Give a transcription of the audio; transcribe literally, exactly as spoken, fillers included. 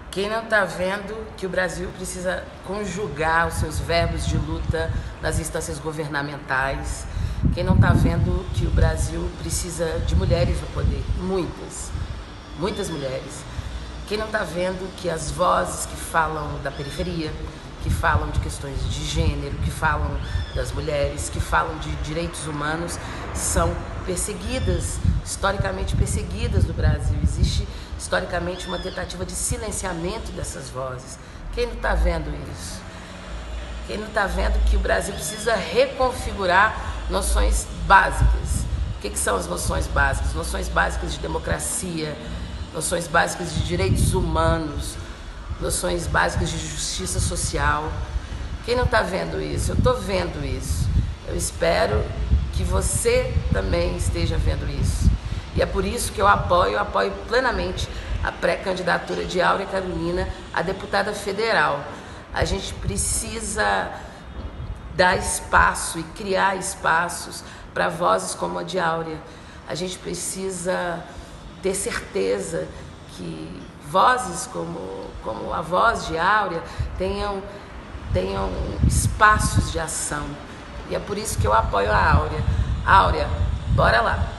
Quem não está vendo que o Brasil precisa conjugar os seus verbos de luta nas instâncias governamentais? Quem não está vendo que o Brasil precisa de mulheres no poder? Muitas, muitas mulheres. Quem não está vendo que as vozes que falam da periferia, que falam de questões de gênero, que falam das mulheres, que falam de direitos humanos, são perseguidas, historicamente perseguidas no Brasil. Existe historicamente uma tentativa de silenciamento dessas vozes. Quem não está vendo isso? Quem não está vendo que o Brasil precisa reconfigurar noções básicas? O que, que são as noções básicas? Noções básicas de democracia, noções básicas de direitos humanos, noções básicas de justiça social. Quem não está vendo isso? Eu estou vendo isso. Eu espero que você também esteja vendo isso. E é por isso que eu apoio, eu apoio plenamente a pré-candidatura de Áurea Carolina a deputada federal. A gente precisa dar espaço e criar espaços para vozes como a de Áurea. A gente precisa ter certeza que vozes como, como a voz de Áurea tenham, tenham espaços de ação. E é por isso que eu apoio a Áurea. Áurea, bora lá!